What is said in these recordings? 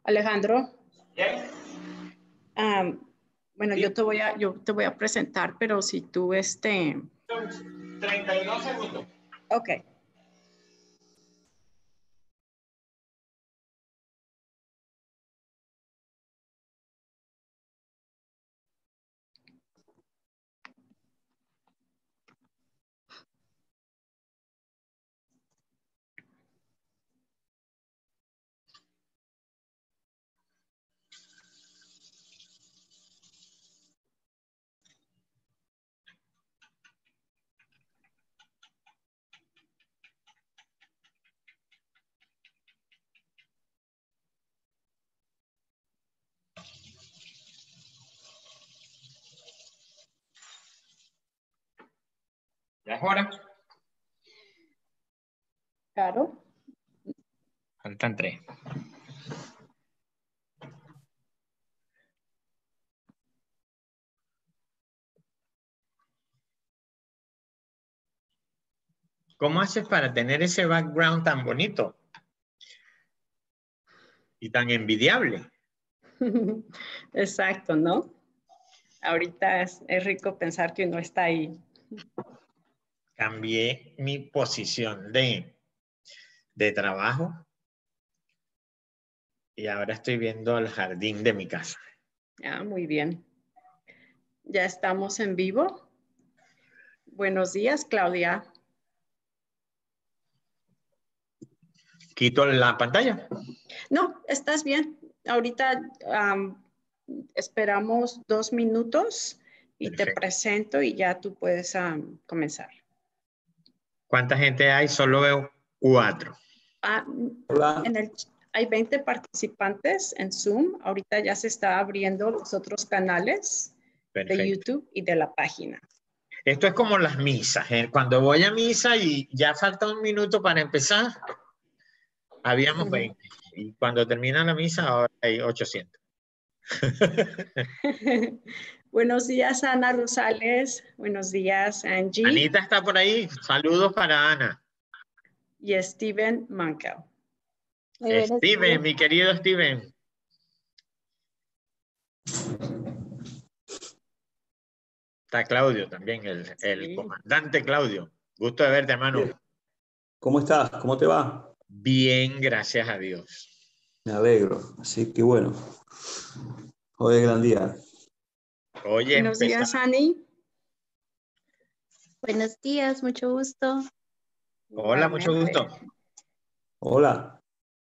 Alejandro, Bien. bueno, Sí. yo te voy a presentar, pero si tú 32 segundos. Ok. ¿Ya es hora? Claro. Faltan 3. ¿Cómo haces para tener ese background tan bonito? Y tan envidiable. Exacto, ¿no? Ahorita es rico pensar que uno está ahí. Cambié mi posición de trabajo y ahora estoy viendo el jardín de mi casa. Ah, muy bien. Ya estamos en vivo. Buenos días, Claudia. ¿Quito la pantalla? No, estás bien. Ahorita esperamos 2 minutos y te Perfecto. presento y ya tú puedes comenzar. ¿Cuánta gente hay? Solo veo 4. Hola. Hay 20 participantes en Zoom. Ahorita ya se está abriendo los otros canales Perfecto. de YouTube y de la página. Esto es como las misas. Cuando voy a misa y ya falta 1 minuto para empezar, habíamos 20. Y cuando termina la misa, ahora hay 800. Buenos días, Ana Rosales. Buenos días, Angie. Anita está por ahí. Saludos para Ana. Y Steven Mankel. Steven, mi querido Steven. Está Claudio también, el comandante Claudio. Gusto de verte, hermano. ¿Cómo estás? ¿Cómo te va? Bien, gracias a Dios. Me alegro. Así que bueno, hoy es gran día. Oye, Buenos días, Ani. Buenos días, mucho gusto. Hola, mucho gusto. Hola.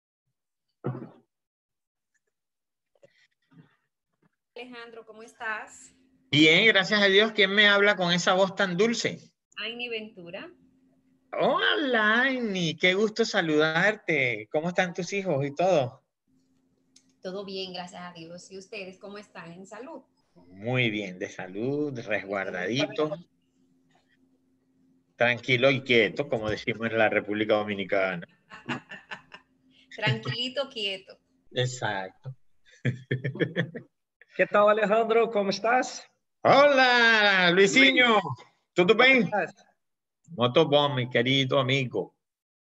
Alejandro, ¿cómo estás? Bien, gracias a Dios. ¿Quién me habla con esa voz tan dulce? Aini Ventura. Hola, Aini. Qué gusto saludarte. ¿Cómo están tus hijos y todo? Todo bien, gracias a Dios. ¿Y ustedes cómo están en salud? Muy bien, de salud, resguardadito. Tranquilo y quieto, como decimos en la República Dominicana. Tranquilito, quieto. Exacto. ¿Qué tal, Alejandro? ¿Cómo estás? Hola, Luisinho. ¿Tudo bem? Estás? Muito bom, mi querido amigo.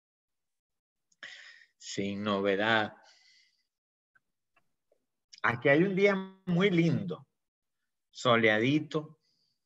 Sin novedad. Aquí hay un día muy lindo, soleadito.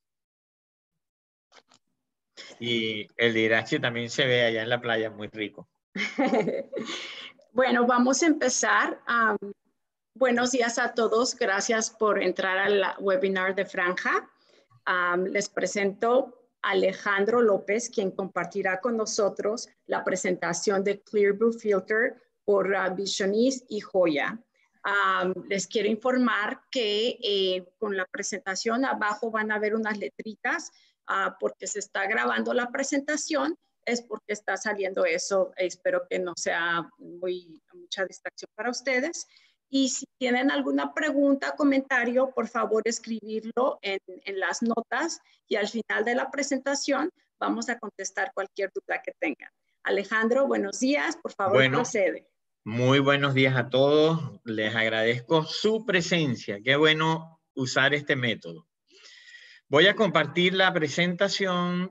Y el Irache también se ve allá en la playa, muy rico. Bueno, vamos a empezar. Buenos días a todos. Gracias por entrar al webinar de Franja. Les presento a Alejandro López, quien compartirá con nosotros la presentación de Clear Blue Filter por Visionis y Joya. Les quiero informar que con la presentación abajo van a ver unas letritas porque se está grabando la presentación, es porque está saliendo eso. Espero que no sea mucha distracción para ustedes. Y si tienen alguna pregunta, comentario, por favor escribirlo en las notas y al final de la presentación vamos a contestar cualquier duda que tengan. Alejandro, buenos días, por favor procede. Muy buenos días a todos. Les agradezco su presencia. Qué bueno usar este método. Voy a compartir la presentación.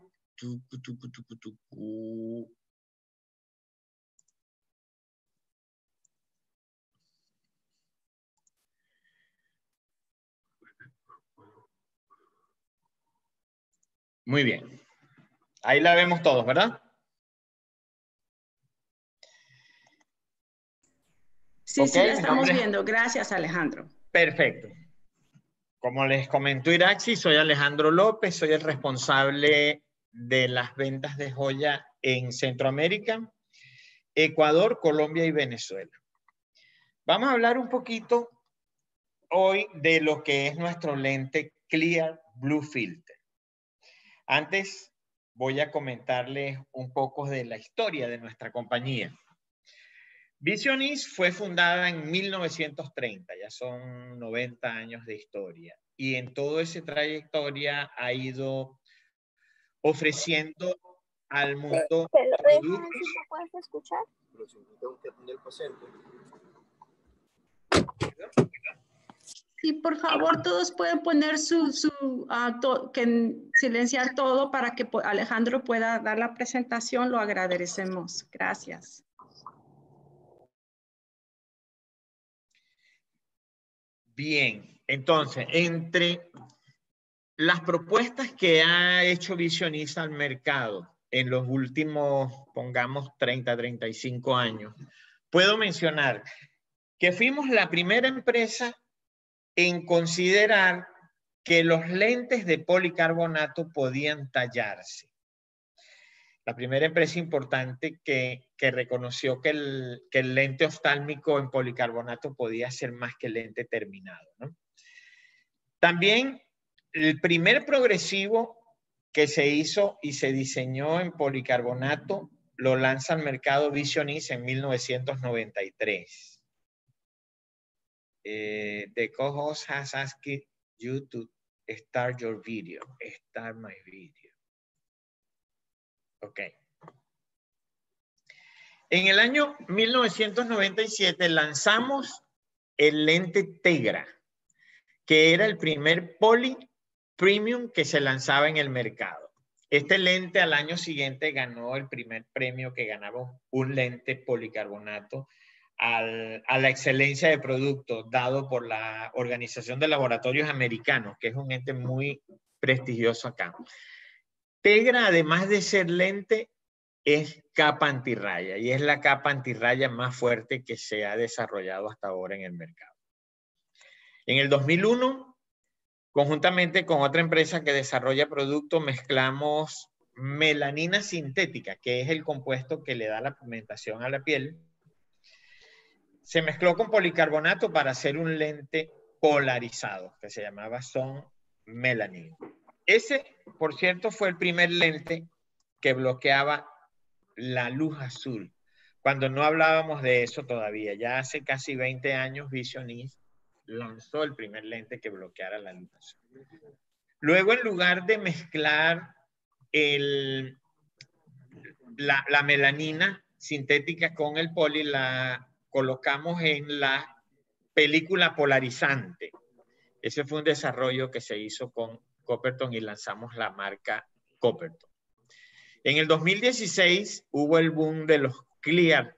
Muy bien. Ahí la vemos todos, ¿verdad? Sí, sí, la estamos viendo. Gracias, Alejandro. Perfecto. Como les comentó Iraxi, soy Alejandro López, soy el responsable de las ventas de joya en Centroamérica, Ecuador, Colombia y Venezuela. Vamos a hablar un poquito hoy de lo que es nuestro lente Clear Blue Filter. Antes voy a comentarles un poco de la historia de nuestra compañía. Visionis fue fundada en 1930, ya son 90 años de historia. Y en toda esa trayectoria ha ido ofreciendo al mundo productos. ¿Puedes escuchar? Sí, por favor, todos pueden poner silenciar todo para que Alejandro pueda dar la presentación. Lo agradecemos. Gracias. Bien, entonces, entre las propuestas que ha hecho Visionis al mercado en los últimos, pongamos, 30, 35 años, puedo mencionar que fuimos la primera empresa en considerar que los lentes de policarbonato podían tallarse. La primera empresa importante que reconoció que el lente oftálmico en policarbonato podía ser más que el lente terminado, ¿no? También el primer progresivo que se hizo y se diseñó en policarbonato lo lanza al mercado Visionis en 1993. The co-host has asked you to start your video. Start my video. Ok. En el año 1997 lanzamos el lente Tegra, que era el primer poli premium que se lanzaba en el mercado. Este lente al año siguiente ganó el primer premio que ganaba un lente policarbonato a la excelencia de producto dado por la Organización de Laboratorios Americanos, que es un ente muy prestigioso acá. Tegra, además de ser lente, es capa antirraya y es la capa antirraya más fuerte que se ha desarrollado hasta ahora en el mercado. En el 2001, conjuntamente con otra empresa que desarrolla productos, mezclamos melanina sintética, que es el compuesto que le da la pigmentación a la piel. Se mezcló con policarbonato para hacer un lente polarizado, que se llamaba Sun Melanin. Ese, por cierto, fue el primer lente que bloqueaba la luz azul. Cuando no hablábamos de eso todavía, ya hace casi 20 años Visionis lanzó el primer lente que bloqueara la luz azul. Luego, en lugar de mezclar la melanina sintética con el poli, la colocamos en la película polarizante. Ese fue un desarrollo que se hizo con Coppertone y lanzamos la marca Coppertone. En el 2016 hubo el boom de los Clear,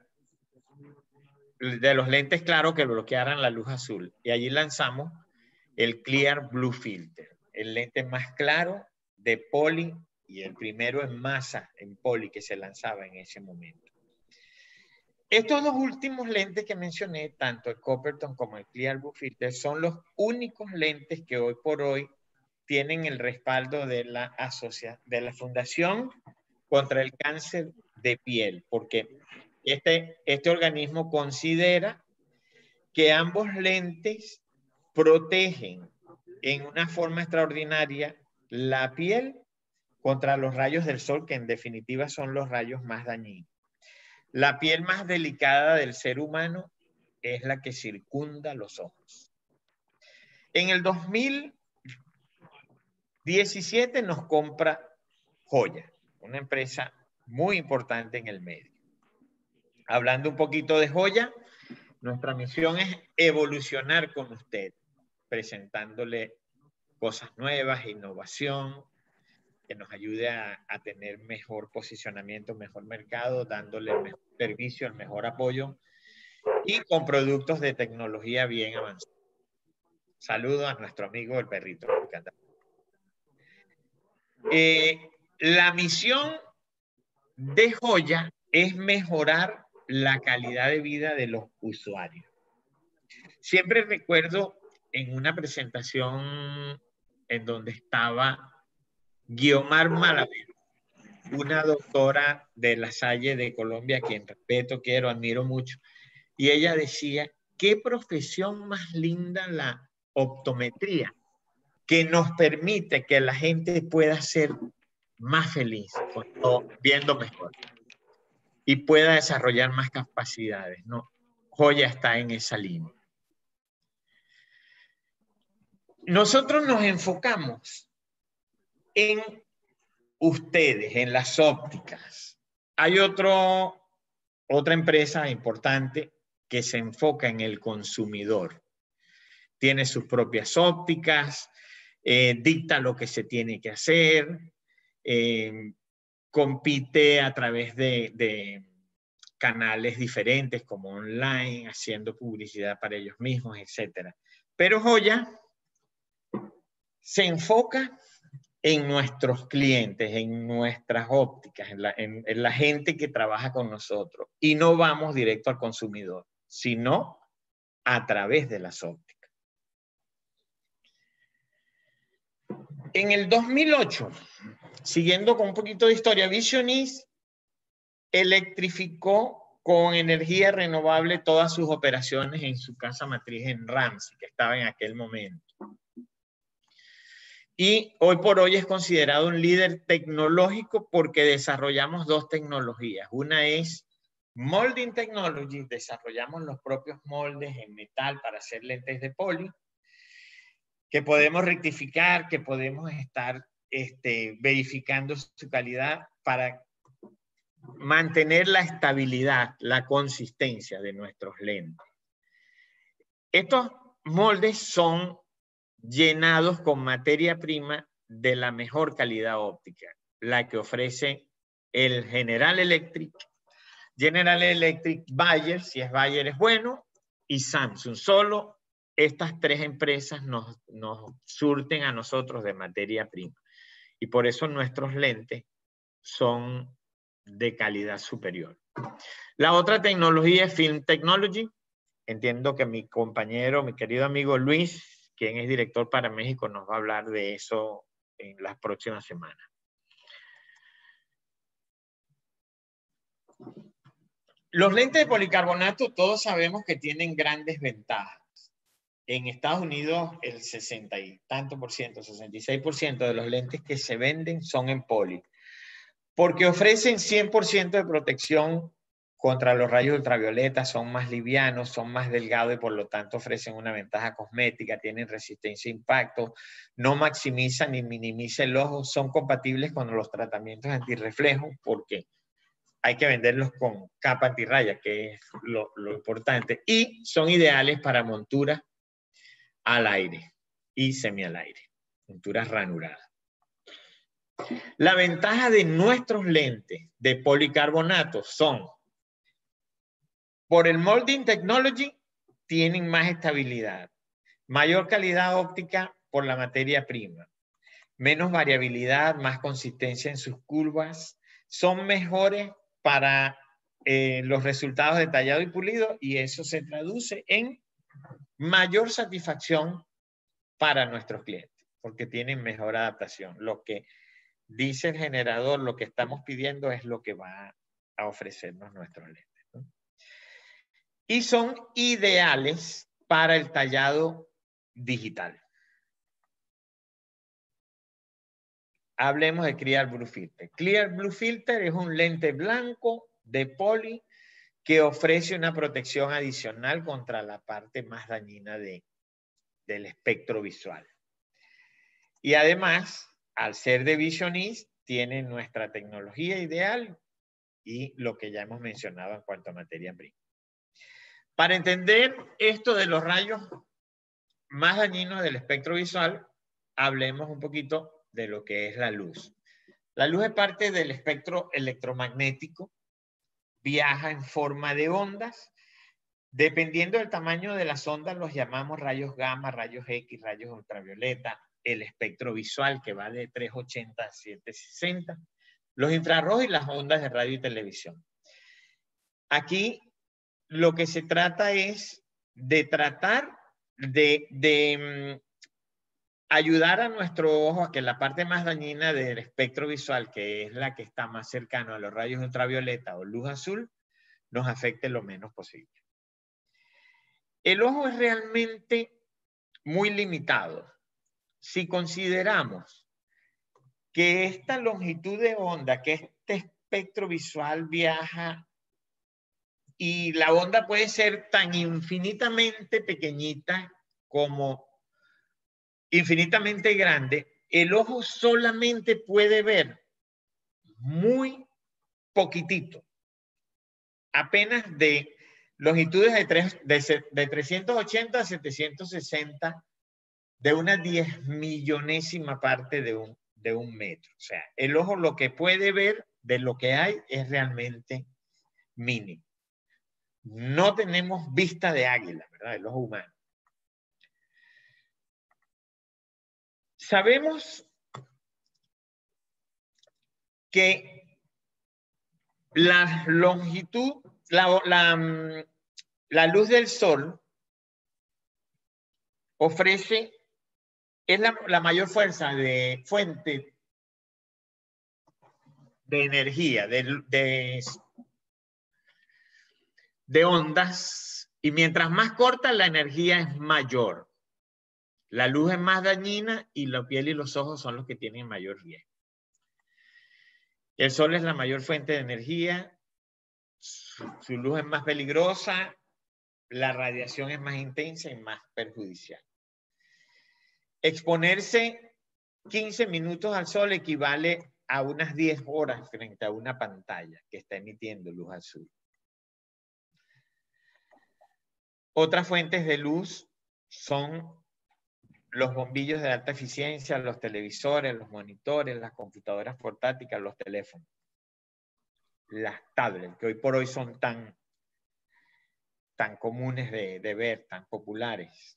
de los lentes claros que bloquearan la luz azul. Y allí lanzamos el Clear Blue Filter, el lente más claro de poli y el primero en masa en poli que se lanzaba en ese momento. Estos dos últimos lentes que mencioné, tanto el Coppertone como el Clear Blue Filter, son los únicos lentes que hoy por hoy tienen el respaldo de la Fundación contra el Cáncer de Piel, porque este organismo considera que ambos lentes protegen en una forma extraordinaria la piel contra los rayos del sol, que en definitiva son los rayos más dañinos. La piel más delicada del ser humano es la que circunda los ojos. En el 2017 nos compra Joya, una empresa muy importante en el medio. Hablando un poquito de Joya, nuestra misión es evolucionar con usted, presentándole cosas nuevas, innovación, que nos ayude a tener mejor posicionamiento, mejor mercado, dándole el mejor servicio, el mejor apoyo y con productos de tecnología bien avanzados. Saludo a nuestro amigo el perrito. La misión de Joya es mejorar la calidad de vida de los usuarios. Siempre recuerdo en una presentación en donde estaba Guiomar Malavero, una doctora de La Salle de Colombia, a quien respeto, quiero, admiro mucho, y ella decía, qué profesión más linda la optometría, que nos permite que la gente pueda ser más feliz, viendo mejor, y pueda desarrollar más capacidades, ¿no? Joya está en esa línea. Nosotros nos enfocamos en ustedes, en las ópticas. Hay otra empresa importante que se enfoca en el consumidor. Tiene sus propias ópticas, dicta lo que se tiene que hacer, compite a través de canales diferentes como online, haciendo publicidad para ellos mismos, etc. Pero Joya se enfoca en nuestros clientes, en nuestras ópticas, en la gente que trabaja con nosotros. Y no vamos directo al consumidor, sino a través de las ópticas. En el 2008, siguiendo con un poquito de historia, Visionis electrificó con energía renovable todas sus operaciones en su casa matriz en Ramsey, que estaba en aquel momento. Y hoy por hoy es considerado un líder tecnológico porque desarrollamos dos tecnologías. Una es Molding Technology, desarrollamos los propios moldes en metal para hacer lentes de poli, que podemos rectificar, que podemos estar verificando su calidad para mantener la estabilidad, la consistencia de nuestros lentes. Estos moldes son llenados con materia prima de la mejor calidad óptica, la que ofrece el General Electric, Bayer, si es Bayer es bueno, y Samsung. Solo estas tres empresas nos surten a nosotros de materia prima. Y por eso nuestros lentes son de calidad superior. La otra tecnología es Film Technology. Entiendo que mi compañero, mi querido amigo Luis, quien es director para México, nos va a hablar de eso en las próximas semanas. Los lentes de policarbonato todos sabemos que tienen grandes ventajas. En Estados Unidos el 60 y tanto por ciento, 66% de los lentes que se venden son en poli, porque ofrecen 100% de protección contra los rayos ultravioleta, son más livianos, son más delgados y por lo tanto ofrecen una ventaja cosmética, tienen resistencia a impacto, no maximizan ni minimizan el ojo, son compatibles con los tratamientos antirreflejo porque hay que venderlos con capa antirraya, que es lo importante, y son ideales para monturas al aire y semi al aire, monturas ranuradas. La ventaja de nuestros lentes de policarbonato son: por el Molding Technology tienen más estabilidad, mayor calidad óptica por la materia prima, menos variabilidad, más consistencia en sus curvas, son mejores para los resultados detallados y pulidos, y eso se traduce en mayor satisfacción para nuestros clientes, porque tienen mejor adaptación. Lo que dice el generador, lo que estamos pidiendo es lo que va a ofrecernos nuestros lentes, ¿no? Y son ideales para el tallado digital. Hablemos de Clear Blue Filter. Clear Blue Filter es un lente blanco de poli que ofrece una protección adicional contra la parte más dañina del espectro visual. Y además, al ser de Visionis, tiene nuestra tecnología ideal y lo que ya hemos mencionado en cuanto a materia prima. Para entender esto de los rayos más dañinos del espectro visual, hablemos un poquito de lo que es la luz. La luz es parte del espectro electromagnético, viaja en forma de ondas. Dependiendo del tamaño de las ondas, los llamamos rayos gamma, rayos X, rayos ultravioleta, el espectro visual que va de 380 a 760, los infrarrojos y las ondas de radio y televisión. Aquí lo que se trata es de tratar de ayudar a nuestro ojo a que la parte más dañina del espectro visual, que es la que está más cercano a los rayos ultravioleta o luz azul, nos afecte lo menos posible. El ojo es realmente muy limitado. Si consideramos que esta longitud de onda, que este espectro visual viaja, y la onda puede ser tan infinitamente pequeñita como infinitamente grande, el ojo solamente puede ver muy poquitito, apenas de longitudes de 380 a 760, de una 10.000.000ª parte de un metro. O sea, el ojo lo que puede ver de lo que hay es realmente mínimo. No tenemos vista de águila, ¿verdad? El ojo humano. Sabemos que la longitud, la luz del sol ofrece, es la mayor fuente de energía, de ondas, y mientras más corta la energía es mayor. La luz es más dañina y la piel y los ojos son los que tienen mayor riesgo. El sol es la mayor fuente de energía, su luz es más peligrosa, la radiación es más intensa y más perjudicial. Exponerse 15 minutos al sol equivale a unas 10 horas frente a una pantalla que está emitiendo luz azul. Otras fuentes de luz son los bombillos de alta eficiencia, los televisores, los monitores, las computadoras portátiles, los teléfonos, las tablets, que hoy por hoy son tan comunes de ver, tan populares.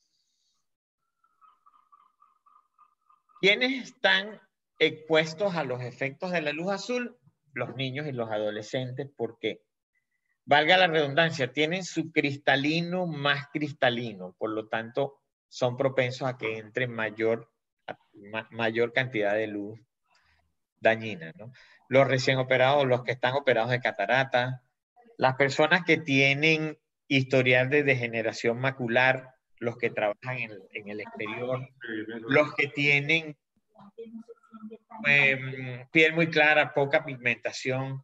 ¿Quiénes están expuestos a los efectos de la luz azul? Los niños y los adolescentes, porque, valga la redundancia, tienen su cristalino más cristalino, por lo tanto son propensos a que entre mayor cantidad de luz dañina, ¿no? Los recién operados, los que están operados de catarata, las personas que tienen historial de degeneración macular, los que trabajan en el exterior, los que tienen piel muy clara, poca pigmentación,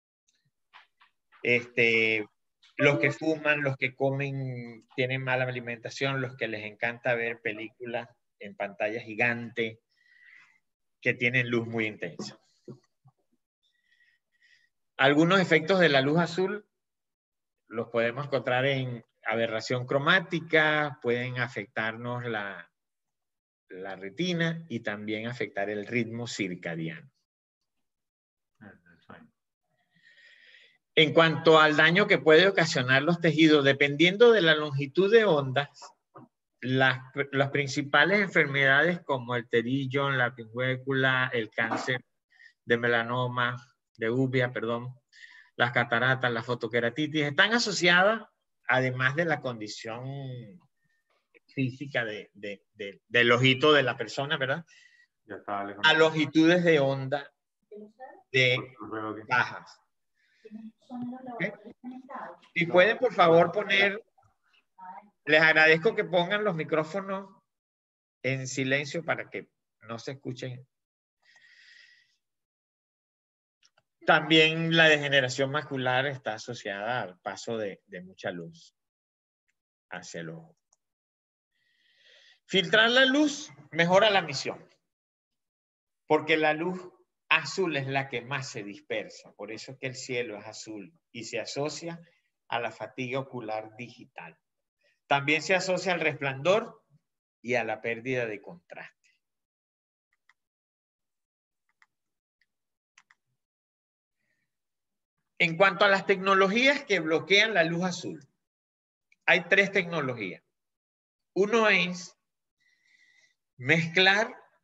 los que fuman, los que comen, tienen mala alimentación, los que les encanta ver películas en pantalla gigante, que tienen luz muy intensa. Algunos efectos de la luz azul los podemos encontrar en aberración cromática, pueden afectarnos la retina y también afectar el ritmo circadiano. En cuanto al daño que puede ocasionar los tejidos, dependiendo de la longitud de ondas, las principales enfermedades como el terillo, la pingüécula, el cáncer de melanoma, de uvea, perdón, las cataratas, la fotoqueratitis, están asociadas, además de la condición física del ojito de la persona, ¿verdad? A longitudes de onda bajas. ¿Okay? Si pueden, por favor, poner, les agradezco que pongan los micrófonos en silencio para que no se escuchen. También la degeneración macular está asociada al paso de mucha luz hacia el ojo. Filtrar la luz mejora la misión, porque la luz azul es la que más se dispersa. Por eso es que el cielo es azul y se asocia a la fatiga ocular digital. También se asocia al resplandor y a la pérdida de contraste. En cuanto a las tecnologías que bloquean la luz azul, hay 3 tecnologías. Uno es mezclar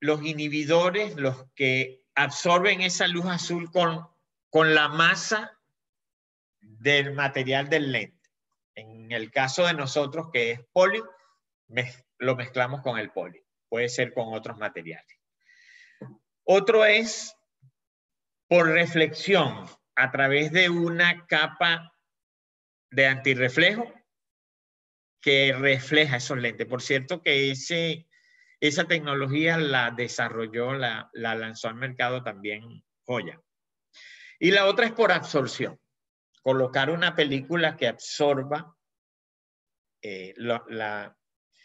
los inhibidores, los que absorben esa luz azul con la masa del material del lente. En el caso de nosotros, que es poli, lo mezclamos con el poli. Puede ser con otros materiales. Otro es por reflexión a través de una capa de antirreflejo que refleja esos lentes. Por cierto que esa tecnología la desarrolló, la lanzó al mercado también Joya. Y la otra es por absorción. Colocar una película que absorba la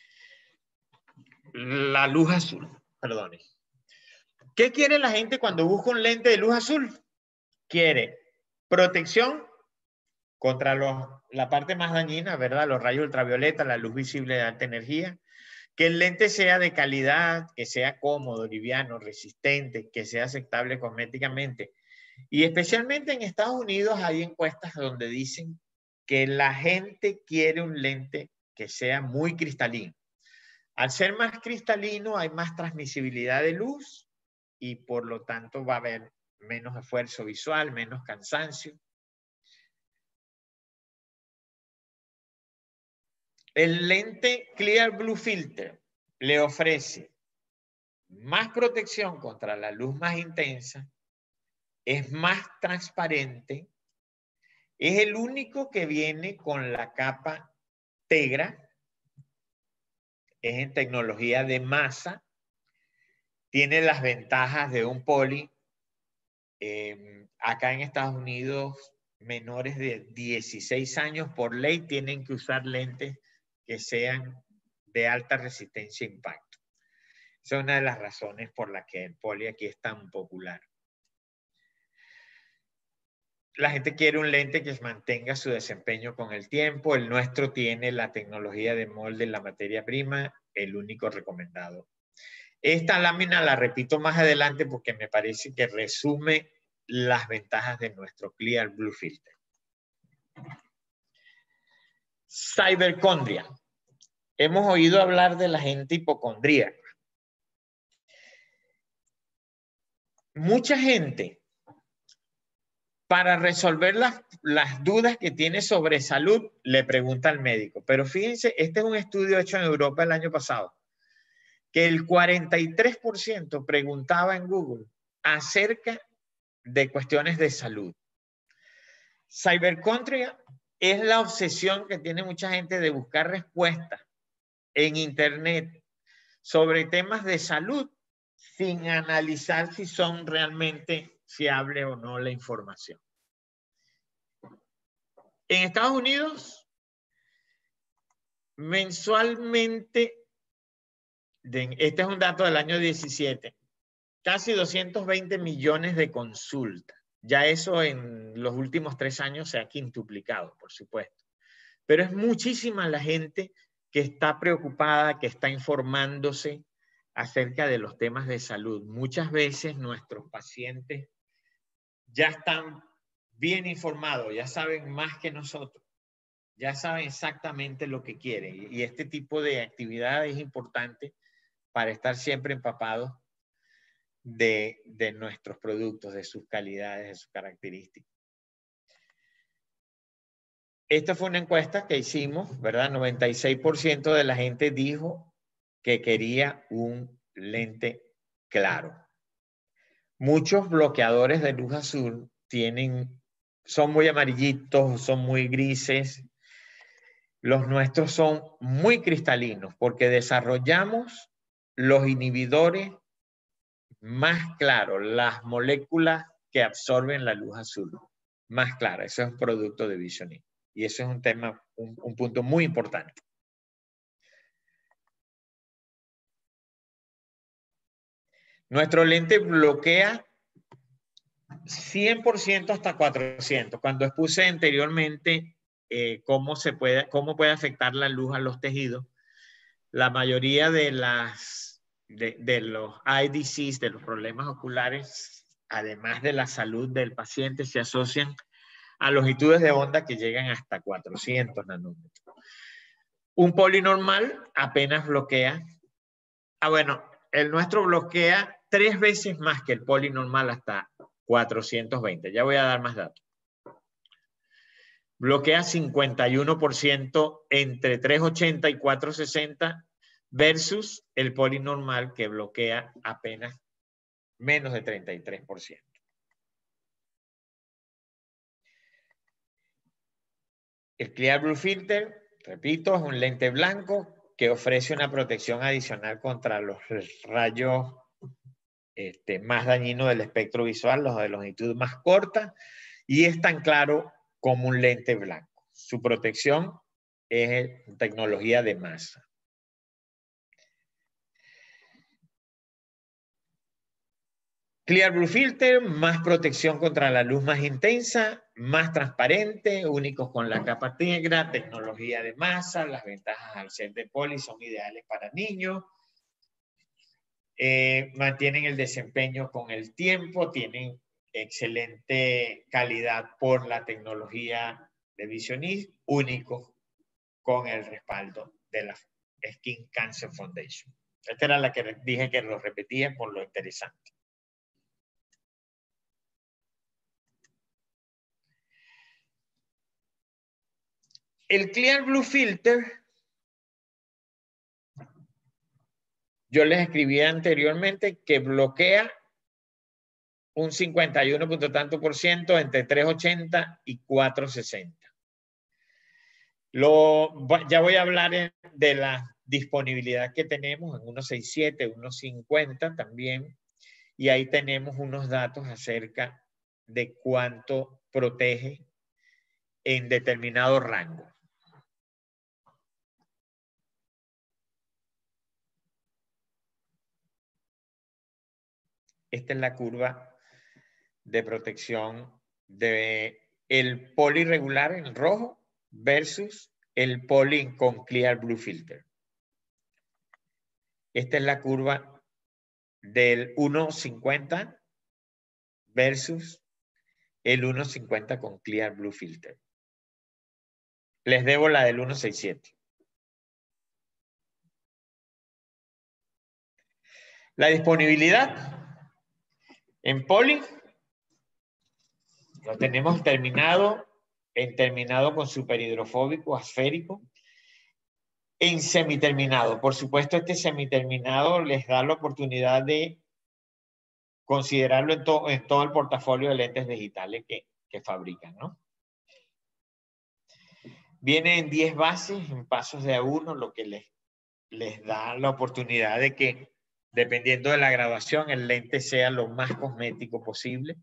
luz azul. Perdone. ¿Qué quiere la gente cuando busca un lente de luz azul? Quiere protección contra la parte más dañina, ¿verdad? Los rayos ultravioleta, la luz visible de alta energía. Que el lente sea de calidad, que sea cómodo, liviano, resistente, que sea aceptable cosméticamente. Y especialmente en Estados Unidos hay encuestas donde dicen que la gente quiere un lente que sea muy cristalino. Al ser más cristalino hay más transmisibilidad de luz y por lo tanto va a haber menos esfuerzo visual, menos cansancio. El lente Clear Blue Filter le ofrece más protección contra la luz más intensa, es más transparente, es el único que viene con la capa Tegra, es en tecnología de masa, tiene las ventajas de un poli. Acá en Estados Unidos, menores de 16 años por ley tienen que usar lentes que sean de alta resistencia a impacto. Esa es una de las razones por las que el poli aquí es tan popular. La gente quiere un lente que mantenga su desempeño con el tiempo. El nuestro tiene la tecnología de molde en la materia prima, el único recomendado. Esta lámina la repito más adelante porque me parece que resume las ventajas de nuestro Clear Blue Filter. Cibercondria. Hemos oído hablar de la gente hipocondríaca. Mucha gente, para resolver las dudas que tiene sobre salud, le pregunta al médico. Pero fíjense, este es un estudio hecho en Europa el año pasado, que el 43% preguntaba en Google acerca de cuestiones de salud. Cibercondria es la obsesión que tiene mucha gente de buscar respuestas en Internet sobre temas de salud sin analizar si son realmente fiable o no la información. En Estados Unidos, mensualmente, este es un dato del año 17, casi 220 millones de consultas. Ya eso en los últimos 3 años se ha quintuplicado, por supuesto. Pero es muchísima la gente que está preocupada, que está informándose acerca de los temas de salud. Muchas veces nuestros pacientes ya están bien informados, ya saben más que nosotros, ya saben exactamente lo que quieren. Y este tipo de actividad es importante para estar siempre empapados de nuestros productos, de sus calidades, de sus características. Esta fue una encuesta que hicimos, ¿verdad? 96% de la gente dijo que quería un lente claro. Muchos bloqueadores de luz azul son muy amarillitos, son muy grises. Los nuestros son muy cristalinos porque desarrollamos los inhibidores más claros, las moléculas que absorben la luz azul más clara. Eso es un producto de Visionin. Y eso es un tema, un punto muy importante. Nuestro lente bloquea 100% hasta 400. Cuando expuse anteriormente cómo puede afectar la luz a los tejidos, la mayoría de los eye disease, de los problemas oculares, además de la salud del paciente, se asocian a longitudes de onda que llegan hasta 400 nanómetros. Un poli normal apenas bloquea. Bueno, el nuestro bloquea 3 veces más que el poli normal, hasta 420. Ya voy a dar más datos. Bloquea 51% entre 380 y 460 versus el poli normal, que bloquea apenas menos de 33%. El Clear Blue Filter, repito, es un lente blanco que ofrece una protección adicional contra los rayos más dañinos del espectro visual, los de longitud más corta, y es tan claro como un lente blanco. Su protección es tecnología de masa. Clear Blue Filter, más protección contra la luz más intensa, más transparente, únicos con la capa negra, tecnología de masa. Las ventajas al ser de poli son ideales para niños. Mantienen el desempeño con el tiempo, tienen excelente calidad por la tecnología de Visionis, únicos con el respaldo de la Skin Cancer Foundation. Esta era la que dije que lo repetía por lo interesante. El Clear Blue Filter, yo les escribí anteriormente que bloquea un 51% entre 380 y 460. Ya voy a hablar de la disponibilidad que tenemos en 1.67, 1.50 también, y ahí tenemos unos datos acerca de cuánto protege en determinado rango. Esta es la curva de protección del poli regular en rojo versus el poli con Clear Blue Filter. Esta es la curva del 1.50 versus el 1.50 con Clear Blue Filter. Les debo la del 1.67. La disponibilidad en poli lo tenemos terminado con superhidrofóbico asférico, en semiterminado. Por supuesto, este semiterminado les da la oportunidad de considerarlo en todo el portafolio de lentes digitales que fabrican, ¿no? Viene en 10 bases, en pasos de A1, lo que les da la oportunidad de que, dependiendo de la graduación, el lente sea lo más cosmético posible.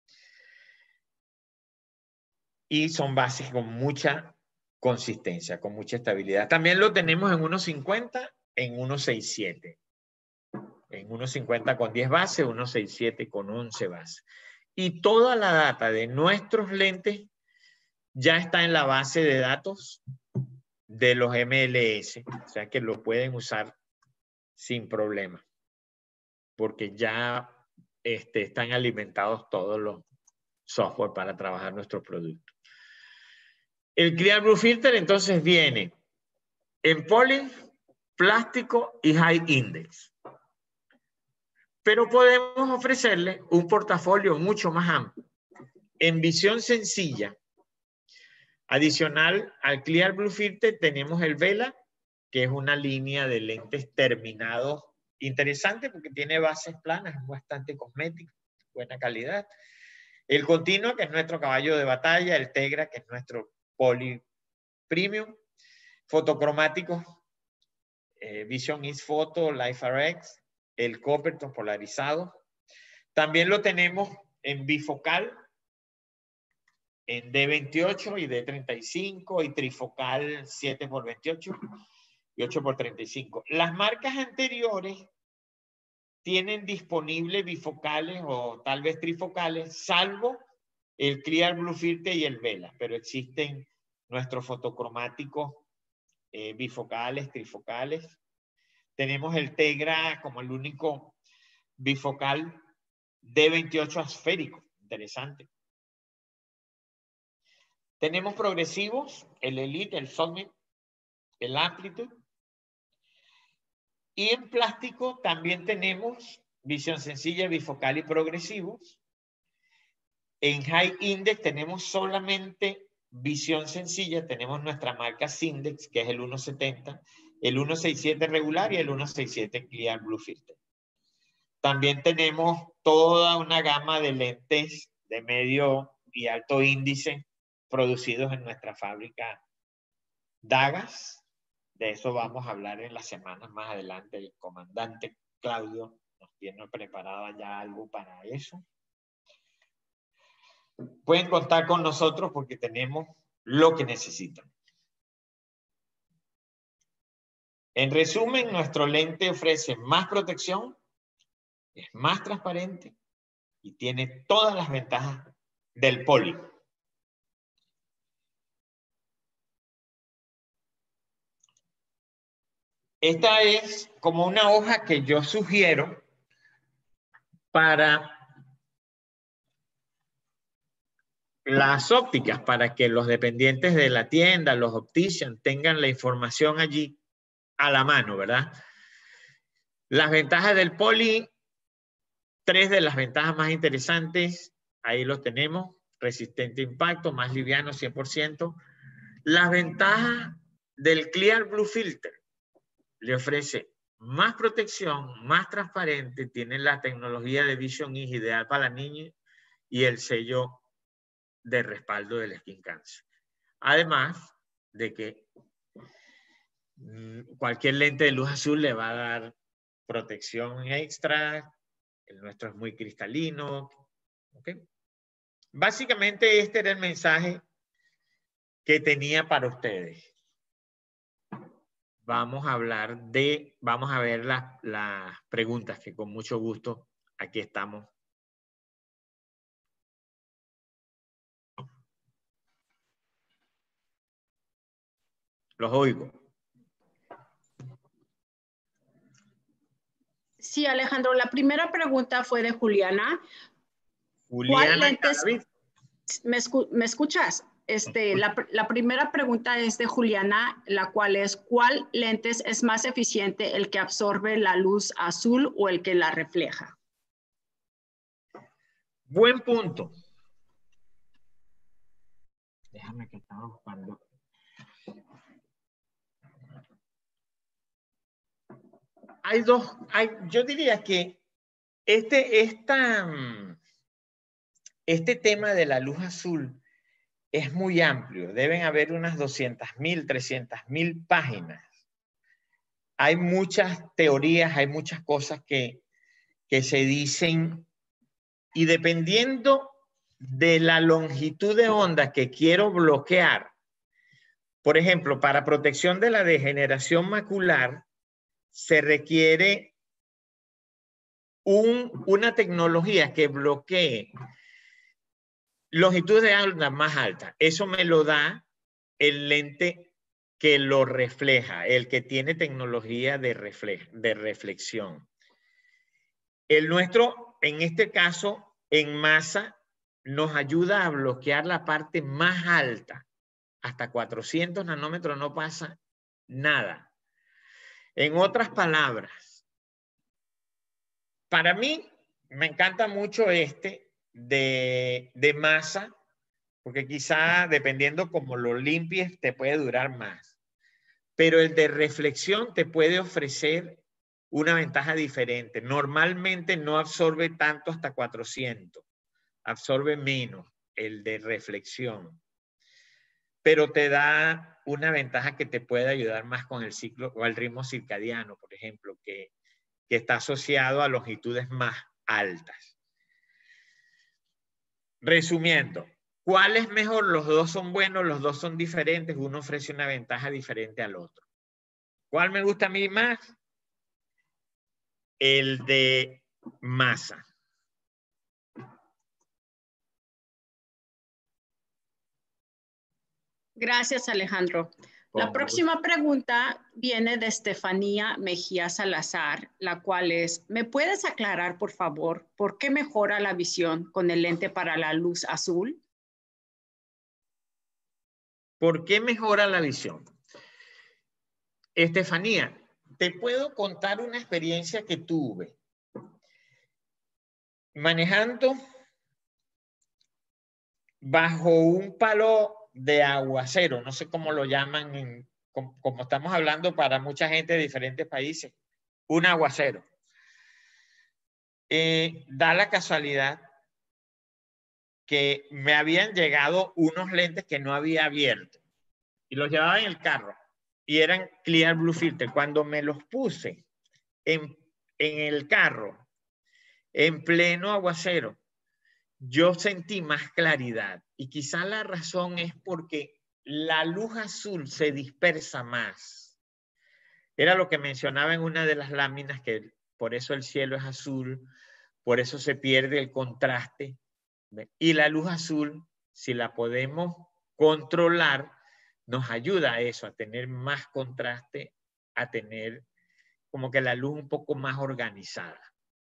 Y son bases con mucha consistencia, con mucha estabilidad. También lo tenemos en 1.50, en 1.67. En 1.50 con 10 bases, 1.67 con 11 bases. Y toda la data de nuestros lentes ya está en la base de datos de los MLS. O sea que lo pueden usar sin problema. Porque ya están alimentados todos los software para trabajar nuestros productos. El Clear Blue Filter entonces viene en poli, plástico y high index. Pero podemos ofrecerle un portafolio mucho más amplio. En visión sencilla, adicional al Clear Blue Filter, tenemos el Vela, que es una línea de lentes terminados interesante porque tiene bases planas, es bastante cosmético, buena calidad. El Continua, que es nuestro caballo de batalla, el Tegra, que es nuestro poli premium, fotocromáticos, Vision Ease Photo, LiFRX, el Copperton polarizado. También lo tenemos en bifocal, en D28 y D35 y trifocal 7x28 y 8x35. Las marcas anteriores tienen disponibles bifocales o tal vez trifocales, salvo el Clear Blue Filter y el Vela, pero existen nuestros fotocromáticos bifocales, trifocales. Tenemos el Tegra como el único bifocal D28 asférico, interesante. Tenemos progresivos, el Elite, el Summit, el Amplitude. Y en plástico también tenemos visión sencilla, bifocal y progresivos. En High Index tenemos solamente visión sencilla, tenemos nuestra marca Sindex, que es el 1.70, el 1.67 regular y el 1.67 Clear Blue Filter. También tenemos toda una gama de lentes de medio y alto índice producidos en nuestra fábrica Dagas. De eso vamos a hablar en las semanas más adelante. El comandante Claudio nos tiene preparado ya algo para eso. Pueden contar con nosotros porque tenemos lo que necesitan. En resumen, nuestro lente ofrece más protección, es más transparente y tiene todas las ventajas del poli. Esta es como una hoja que yo sugiero para las ópticas, para que los dependientes de la tienda, los opticians, tengan la información allí a la mano, ¿verdad? Las ventajas del poli, 3 de las ventajas más interesantes, ahí lo tenemos: resistente a impacto, más liviano 100%. Las ventajas del Clear Blue Filter: le ofrece más protección, más transparente, tiene la tecnología de Vision Ease ideal para niños y el sello de respaldo del Skin Cancer. Además de que cualquier lente de luz azul le va a dar protección extra. El nuestro es muy cristalino. ¿Okay? Básicamente este era el mensaje que tenía para ustedes. Vamos a ver las preguntas, que con mucho gusto aquí estamos. Los oigo. Sí, Alejandro, la primera pregunta fue de Juliana. Juliana, ¿Me escuchas? La primera pregunta es de Juliana, la cual es: ¿cuál lentes es más eficiente, el que absorbe la luz azul o el que la refleja? Buen punto. Déjame que estaba buscando. Yo diría que este tema de la luz azul es muy amplio. Deben haber unas 200.000, 300.000 páginas. Hay muchas teorías, hay muchas cosas que se dicen, y dependiendo de la longitud de onda que quiero bloquear, por ejemplo, para protección de la degeneración macular, se requiere una tecnología que bloquee longitud de onda más alta. Eso me lo da el lente que lo refleja, el que tiene tecnología de reflexión. El nuestro, en este caso, en masa, nos ayuda a bloquear la parte más alta. Hasta 400 nanómetros no pasa nada. En otras palabras, para mí me encanta mucho de masa, porque quizá dependiendo cómo lo limpies te puede durar más. Pero el de reflexión te puede ofrecer una ventaja diferente. Normalmente no absorbe tanto, hasta 400. Absorbe menos el de reflexión. Pero te da una ventaja que te puede ayudar más con el ciclo o el ritmo circadiano, por ejemplo, que está asociado a longitudes más altas. Resumiendo, ¿cuál es mejor? Los dos son buenos, los dos son diferentes, uno ofrece una ventaja diferente al otro. ¿Cuál me gusta a mí más? El de masa. Gracias, Alejandro. La próxima pregunta viene de Estefanía Mejía Salazar, la cual es: ¿me puedes aclarar, por favor, por qué mejora la visión con el lente para la luz azul? ¿Por qué mejora la visión? Estefanía, te puedo contar una experiencia que tuve manejando bajo un palo de aguacero, no sé cómo lo llaman, como estamos hablando para mucha gente de diferentes países, un aguacero. Da la casualidad que me habían llegado unos lentes que no había abierto y los llevaba en el carro y eran Clear Blue Filter. Cuando me los puse en el carro, en pleno aguacero, yo sentí más claridad y quizá la razón es porque la luz azul se dispersa más. Era lo que mencionaba en una de las láminas, que por eso el cielo es azul, por eso se pierde el contraste. Y la luz azul, si la podemos controlar, nos ayuda a eso, a tener más contraste, a tener como que la luz un poco más organizada.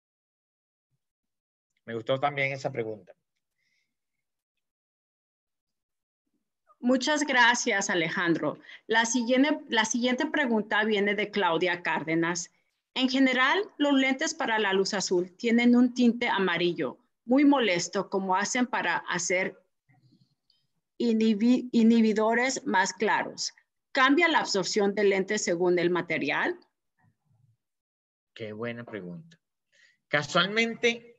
Me gustó también esa pregunta. Muchas gracias, Alejandro. La siguiente pregunta viene de Claudia Cárdenas. En general, los lentes para la luz azul tienen un tinte amarillo, muy molesto, como hacen para hacer inhibidores más claros. ¿Cambia la absorción de lentes según el material? Qué buena pregunta. Casualmente,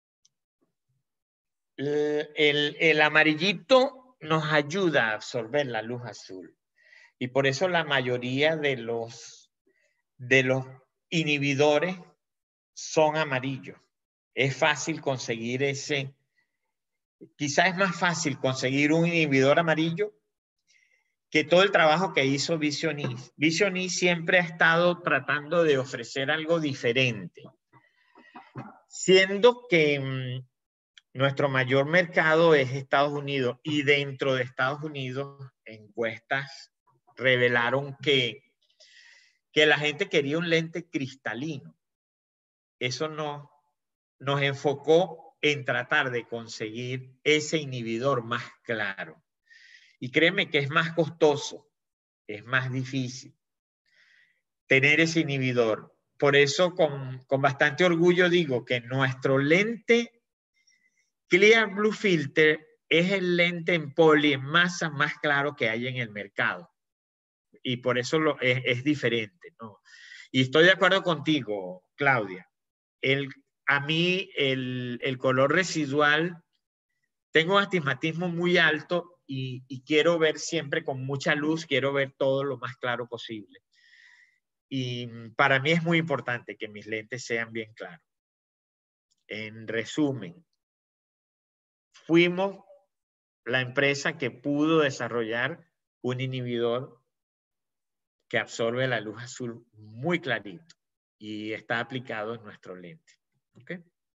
el amarillito nos ayuda a absorber la luz azul. Y por eso la mayoría de los inhibidores son amarillos. Es fácil conseguir ese. Quizás es más fácil conseguir un inhibidor amarillo que todo el trabajo que hizo Visionis. Visionis siempre ha estado tratando de ofrecer algo diferente. Siendo que nuestro mayor mercado es Estados Unidos y dentro de Estados Unidos encuestas revelaron que la gente quería un lente cristalino. Eso nos enfocó en tratar de conseguir ese inhibidor más claro. Y créeme que es más costoso, es más difícil tener ese inhibidor. Por eso con bastante orgullo digo que nuestro lente Clear Blue Filter es el lente en poli en masa más claro que hay en el mercado. Y por eso es diferente, ¿no? Y estoy de acuerdo contigo, Claudia. A mí el color residual, tengo astigmatismo muy alto y quiero ver siempre con mucha luz, quiero ver todo lo más claro posible. Y para mí es muy importante que mis lentes sean bien claros. En resumen, fuimos la empresa que pudo desarrollar un inhibidor que absorbe la luz azul muy clarito y está aplicado en nuestro lente. ¿Okay?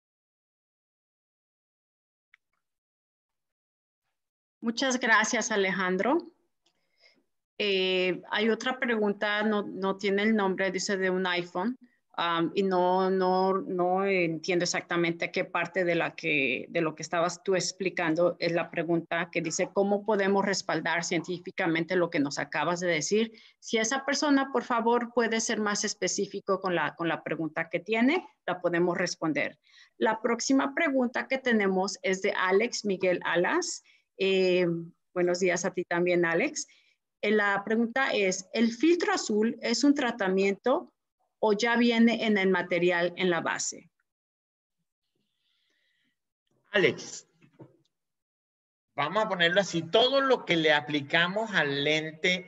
Muchas gracias, Alejandro. Hay otra pregunta, no tiene el nombre, dice de un iPhone, y no entiendo exactamente qué parte de lo que estabas tú explicando es la pregunta que dice, ¿cómo podemos respaldar científicamente lo que nos acabas de decir? Si esa persona, por favor, puede ser más específico con la pregunta que tiene, la podemos responder. La próxima pregunta que tenemos es de Alex Miguel Alas. Buenos días a ti también, Alex. La pregunta es, ¿el filtro azul es un tratamiento o ya viene en el material en la base? Alex, vamos a ponerlo así. Todo lo que le aplicamos al lente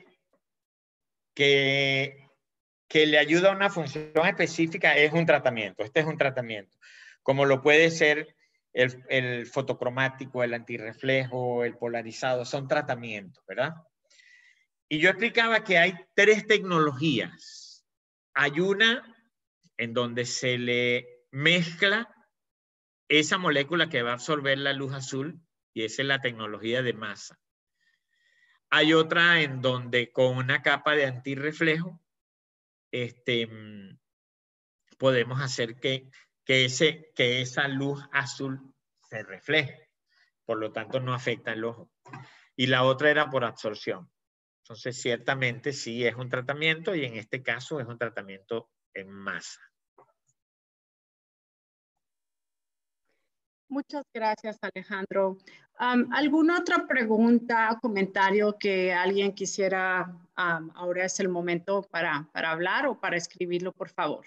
que le ayuda a una función específica es un tratamiento. Este es un tratamiento. Como lo puede ser el fotocromático, el antirreflejo, el polarizado. Son tratamientos, ¿verdad? Y yo explicaba que hay 3 tecnologías. Hay una en donde se le mezcla esa molécula que va a absorber la luz azul y esa es la tecnología de masa. Hay otra en donde con una capa de antirreflejo podemos hacer que esa luz azul se refleje. Por lo tanto, no afecta el ojo. Y la otra era por absorción. Entonces, ciertamente sí es un tratamiento y en este caso es un tratamiento en masa. Muchas gracias, Alejandro. ¿Alguna otra pregunta o comentario que alguien quisiera? Ahora es el momento para hablar o para escribirlo, por favor.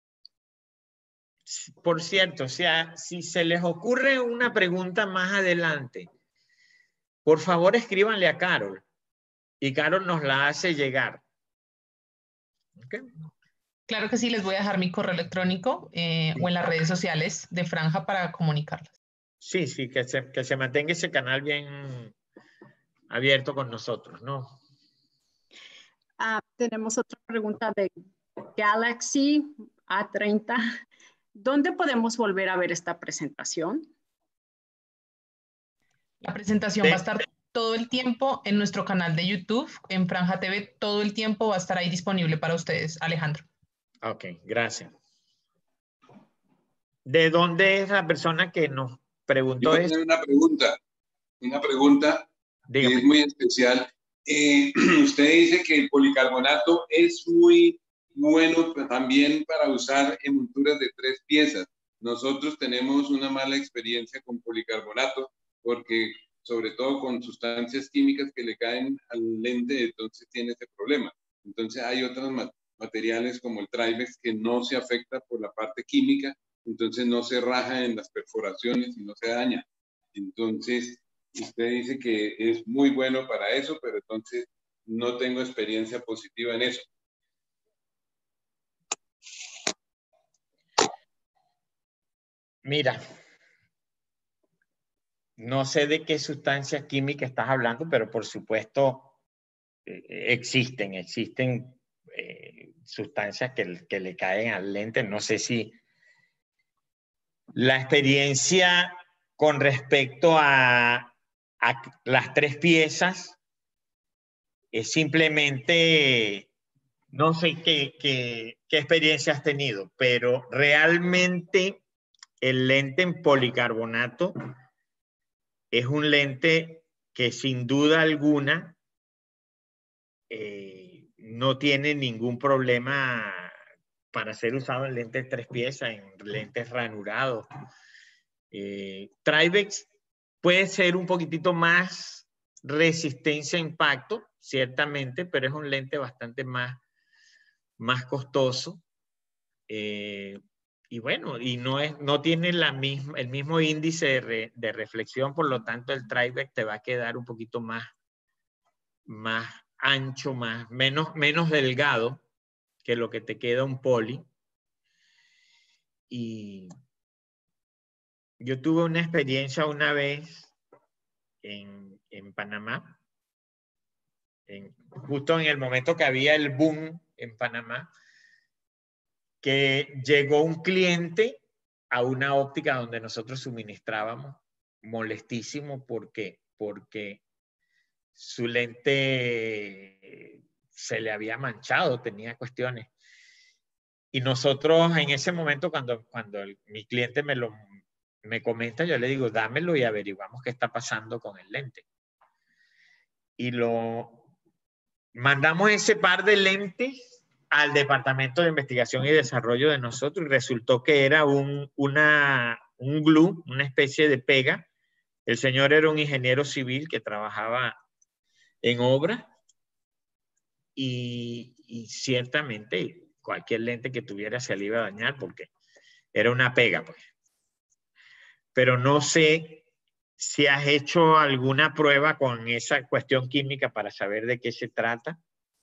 Por cierto, o sea, si se les ocurre una pregunta más adelante, por favor escríbanle a Carol y Carol nos la hace llegar. ¿Okay? Claro que sí, les voy a dejar mi correo electrónico o en las redes sociales de Franja para comunicarlas. Sí, sí, que se mantenga ese canal bien abierto con nosotros, ¿no? Tenemos otra pregunta de Galaxy A30. ¿Dónde podemos volver a ver esta presentación? La presentación va a estar todo el tiempo en nuestro canal de YouTube, en Franja TV, todo el tiempo va a estar ahí disponible para ustedes, Alejandro. Ok, gracias. ¿De dónde es la persona que nos preguntó eso? Yo tengo una pregunta que es muy especial. Usted dice que el policarbonato es muy bueno también para usar en monturas de 3 piezas. Nosotros tenemos una mala experiencia con policarbonato porque sobre todo con sustancias químicas que le caen al lente, entonces tiene ese problema. Entonces hay otros materiales como el Tribex que no se afecta por la parte química, entonces no se raja en las perforaciones y no se daña. Entonces, usted dice que es muy bueno para eso, pero entonces no tengo experiencia positiva en eso. Mira, no sé de qué sustancia química estás hablando, pero por supuesto existen sustancias que le caen al lente. No sé si la experiencia con respecto a las 3 piezas es simplemente, no sé qué experiencia has tenido, pero realmente el lente en policarbonato es un lente que sin duda alguna no tiene ningún problema para ser usado en lentes 3 piezas, en lentes ranurados. Tribex puede ser un poquitito más resistencia a impacto, ciertamente, pero es un lente bastante más costoso. Y bueno, y no tiene el mismo índice de reflexión, por lo tanto el Tribex te va a quedar un poquito más ancho, menos delgado que lo que te queda un poli. Y yo tuve una experiencia una vez en Panamá, justo en el momento que había el boom en Panamá, que llegó un cliente a una óptica donde nosotros suministrábamos, molestísimo. ¿Por qué? Porque su lente se le había manchado, tenía cuestiones. Y nosotros en ese momento, cuando mi cliente me comenta, yo le digo, dámelo y averiguamos qué está pasando con el lente. Y mandamos ese par de lentes al Departamento de Investigación y Desarrollo de nosotros y resultó que era un glue, una especie de pega. El señor era un ingeniero civil que trabajaba en obra y ciertamente cualquier lente que tuviera se le iba a dañar porque era una pega, pues. Pero no sé si has hecho alguna prueba con esa cuestión química para saber de qué se trata.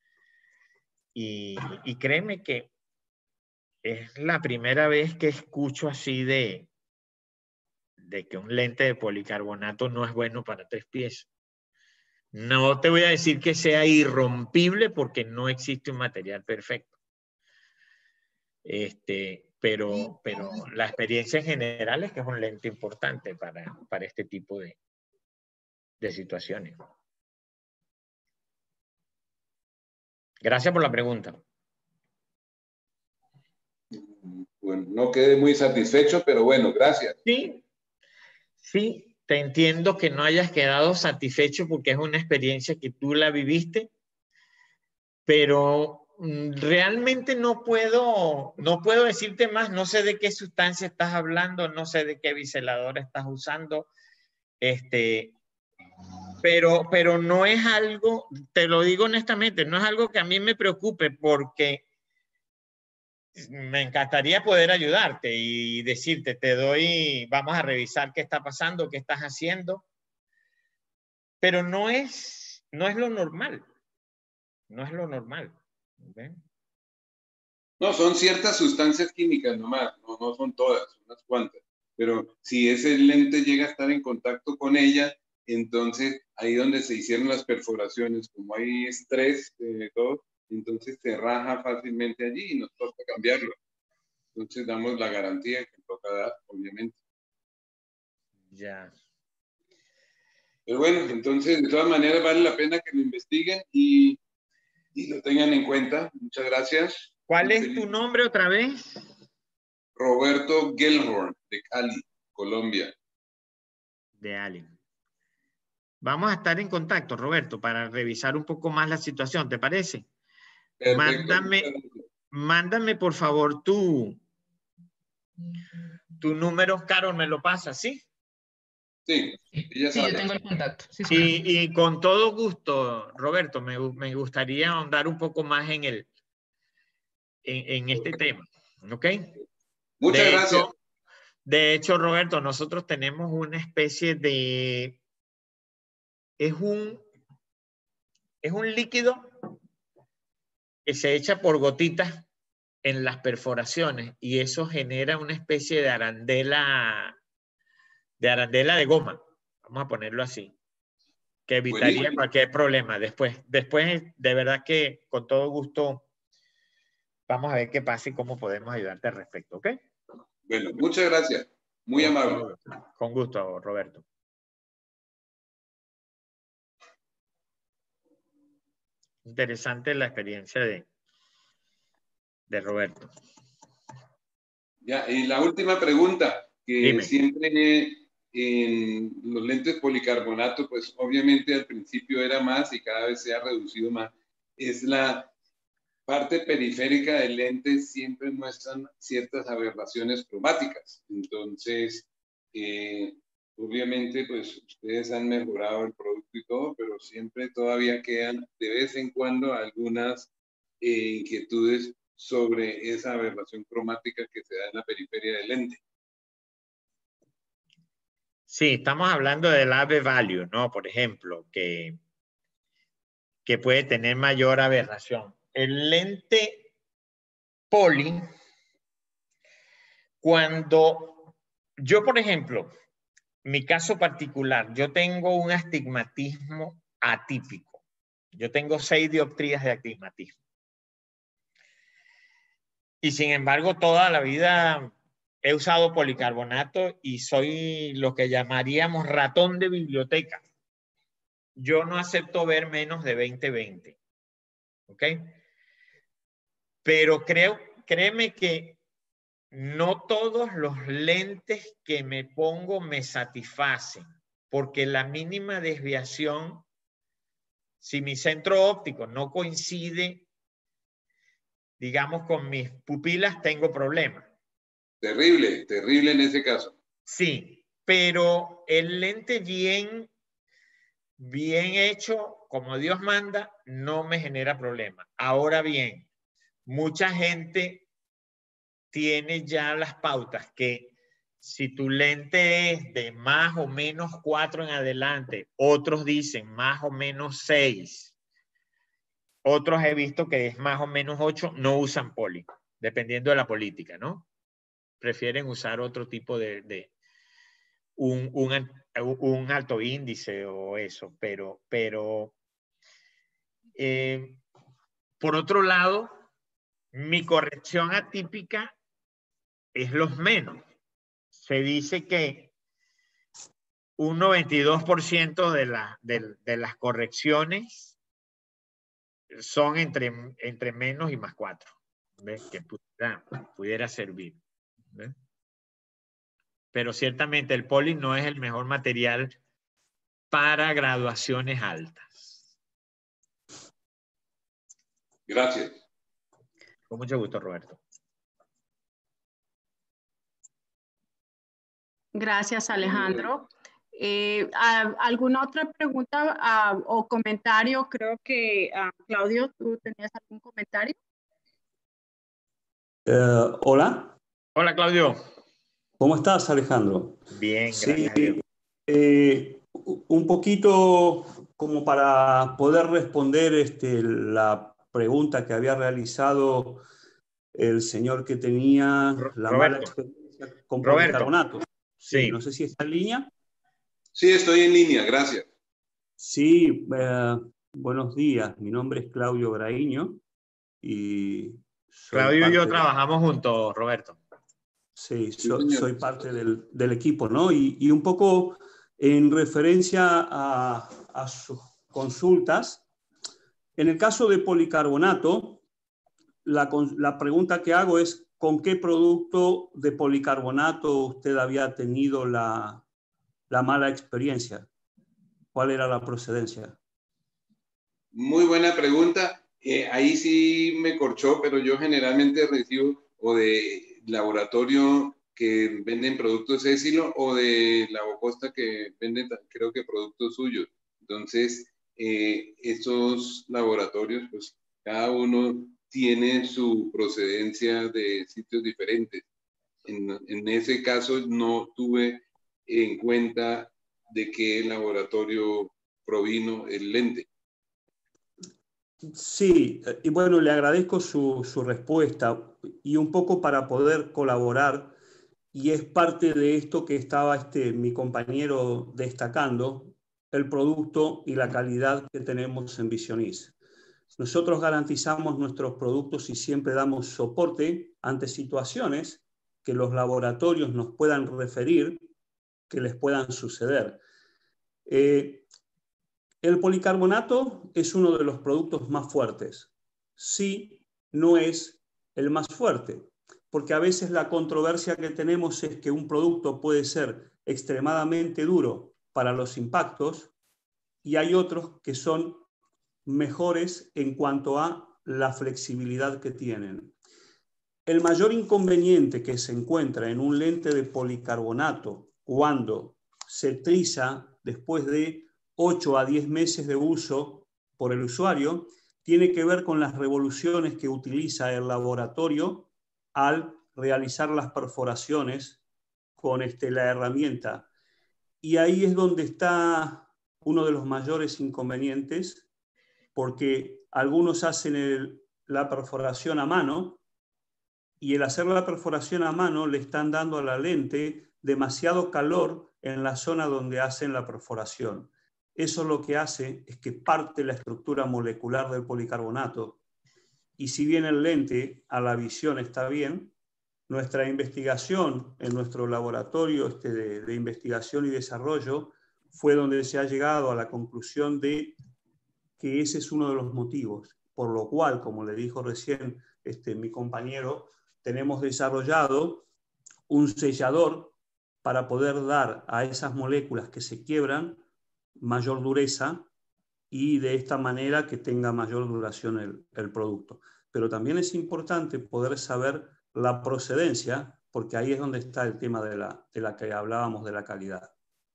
Y créeme que es la primera vez que escucho así de que un lente de policarbonato no es bueno para 3 piezas. No te voy a decir que sea irrompible porque no existe un material perfecto. Pero la experiencia en general es que es un lente importante para este tipo de situaciones. Gracias por la pregunta. Bueno, no quedé muy satisfecho, pero bueno, gracias. Sí, te entiendo que no hayas quedado satisfecho porque es una experiencia que tú la viviste, pero realmente no puedo decirte más. No sé de qué sustancia estás hablando, no sé de qué biselador estás usando, pero no es algo, te lo digo honestamente, no es algo que a mí me preocupe, porque me encantaría poder ayudarte y decirte, vamos a revisar qué está pasando, qué estás haciendo, pero no es lo normal. No es lo normal. ¿Okay? No, son ciertas sustancias químicas nomás, no son todas, unas cuantas. Pero si ese lente llega a estar en contacto con ella, entonces ahí donde se hicieron las perforaciones, como hay estrés, todo, entonces se raja fácilmente allí y nos toca cambiarlo. Entonces damos la garantía que toca dar, obviamente. Ya. Pero bueno, entonces de todas maneras vale la pena que lo investiguen y lo tengan en cuenta. Muchas gracias. ¿Cuál es tu nombre otra vez? Roberto Gellhorn, de Cali, Colombia. De Ali. Vamos a estar en contacto, Roberto, para revisar un poco más la situación, ¿te parece? Perfecto. Mándame por favor tu número, Carol, ¿me lo pasas, sí? Sí, yo tengo el contacto. Sí, y con todo gusto, Roberto, me gustaría ahondar un poco más en este tema, ¿ok? Muchas gracias. De hecho, Roberto, nosotros tenemos una especie de... Es un líquido que se echa por gotitas en las perforaciones y eso genera una especie de arandela de goma, vamos a ponerlo así, que evitaría cualquier problema. Después, de verdad que con todo gusto, vamos a ver qué pasa y cómo podemos ayudarte al respecto, ¿ok? Bueno, muchas gracias. Muy amable. Con gusto, Roberto. Interesante la experiencia de Roberto. Ya, y la última pregunta, que Dime. siempre en los lentes policarbonato, pues obviamente al principio era más y cada vez se ha reducido más, es la parte periférica del lente, siempre muestran ciertas aberraciones cromáticas. Entonces, obviamente, pues ustedes han mejorado el producto y todo, pero siempre todavía quedan de vez en cuando algunas inquietudes sobre esa aberración cromática que se da en la periferia del lente. Sí, estamos hablando del AB value, ¿no? Por ejemplo, que puede tener mayor aberración. El lente poli, cuando yo, por ejemplo, mi caso particular, yo tengo un astigmatismo atípico. Yo tengo 6 dioptrías de astigmatismo. Y sin embargo, toda la vida he usado policarbonato y soy lo que llamaríamos ratón de biblioteca. Yo no acepto ver menos de 20/20. ¿Ok? Pero créeme que no todos los lentes que me pongo me satisfacen, porque la mínima desviación, si mi centro óptico no coincide, digamos, con mis pupilas, tengo problemas. Terrible, terrible en ese caso. Sí, pero el lente bien hecho, como Dios manda, no me genera problema. Ahora bien, mucha gente tiene ya las pautas que si tu lente es de más o menos 4 en adelante, otros dicen más o menos 6, otros he visto que es más o menos 8, no usan poli, dependiendo de la política, ¿no? Prefieren usar otro tipo de un alto índice o eso, pero por otro lado, mi corrección atípica es los menos. Se dice que un 92% de las correcciones son entre menos y más 4, ¿ves? Que pudiera servir, ¿ves? Pero ciertamente el poli no es el mejor material para graduaciones altas. Gracias. Con mucho gusto, Roberto. Gracias, Alejandro. ¿Alguna otra pregunta o comentario? Creo que, Claudio, ¿tú tenías algún comentario? Hola. Hola, Claudio. ¿Cómo estás, Alejandro? Bien, Sí, gracias a Dios. un poquito como para poder responder la pregunta que había realizado el señor que tenía la mala experiencia con policarbonato. Sí, Sí. no sé si está en línea. Sí, estoy en línea, gracias. Sí, buenos días. Mi nombre es Claudio Graiño y Claudio y yo trabajamos juntos, Roberto. Sí, soy parte del equipo, ¿no? Y un poco en referencia a sus consultas, en el caso de policarbonato, la pregunta que hago es, ¿con qué producto de policarbonato usted había tenido la mala experiencia? ¿Cuál era la procedencia? Muy buena pregunta. Ahí sí me corchó, pero yo generalmente recibo o de laboratorio que venden productos Essilor o de la Bocosta que venden, creo que productos suyos. Entonces, estos laboratorios, pues cada uno tiene su procedencia de sitios diferentes. En ese caso no tuve en cuenta de qué laboratorio provino el lente. Sí, y bueno, le agradezco su respuesta y un poco para poder colaborar, y es parte de esto que estaba mi compañero destacando, el producto y la calidad que tenemos en Visionis. Nosotros garantizamos nuestros productos y siempre damos soporte ante situaciones que los laboratorios nos puedan referir, que les puedan suceder. El policarbonato es uno de los productos más fuertes. Sí, no es el más fuerte, porque a veces la controversia que tenemos es que un producto puede ser extremadamente duro para los impactos y hay otros que son mejores en cuanto a la flexibilidad que tienen. El mayor inconveniente que se encuentra en un lente de policarbonato cuando se triza después de 8 a 10 meses de uso por el usuario tiene que ver con las revoluciones que utiliza el laboratorio al realizar las perforaciones con la herramienta. Y ahí es donde está uno de los mayores inconvenientes, porque algunos hacen la perforación a mano y el hacer la perforación a mano le están dando a la lente demasiado calor en la zona donde hacen la perforación. Eso lo que hace es que parte la estructura molecular del policarbonato y si bien el lente a la visión está bien, nuestra investigación en nuestro laboratorio de investigación y desarrollo fue donde se ha llegado a la conclusión de que ese es uno de los motivos, por lo cual, como le dijo recién mi compañero, tenemos desarrollado un sellador para poder dar a esas moléculas que se quiebran mayor dureza y de esta manera que tenga mayor duración el producto. Pero también es importante poder saber la procedencia, porque ahí es donde está el tema de la que hablábamos de la calidad.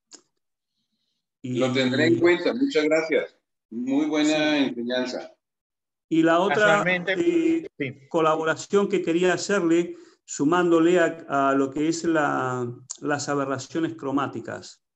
Lo tendré en cuenta, muchas gracias. Muy buena enseñanza. Y la otra colaboración que quería hacerle, sumándole a lo que es las aberraciones cromáticas.